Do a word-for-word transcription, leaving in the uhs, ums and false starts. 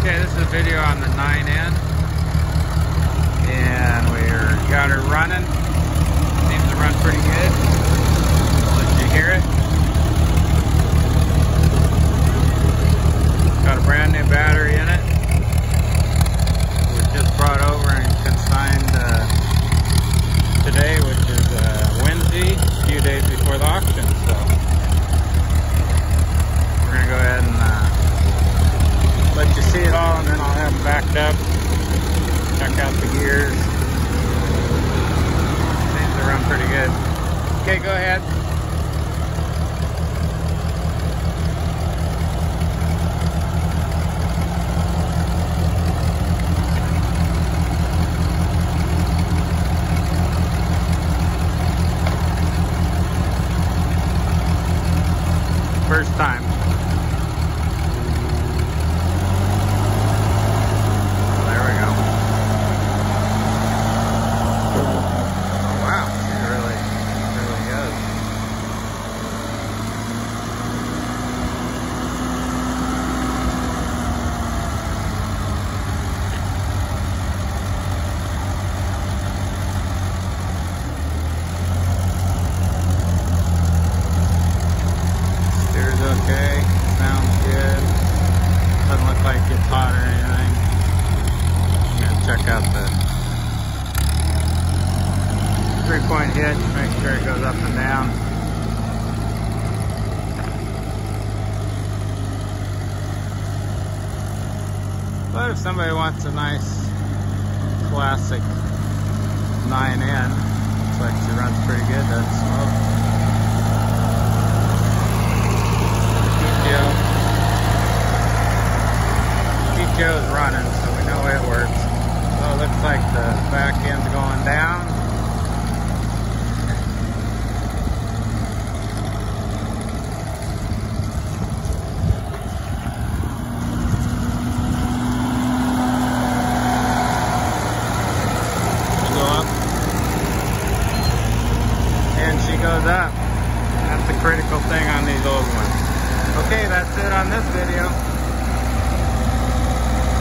Okay, this is a video on the nine N, and we're got her running. Seems to run pretty good. Let you hear it. Got a brand new battery in it. We just brought over and consigned uh, today, which is uh, Wednesday, a few days before the auction. So we're gonna go ahead and uh, let you see it all, and then I'll have them backed up. Check out the gears. Seems to run pretty good. Okay, go ahead. First time. Okay, sounds good. Doesn't look like it's hot or anything. I'm gonna check out the three-point hitch, make sure it goes up and down. But if somebody wants a nice classic nine N, looks like she runs pretty good, doesn't smoke. Joe's running, so we know it works. So it looks like the back end's going down. She go up. And she goes up. That's the critical thing on these old ones. Okay, that's it on this video.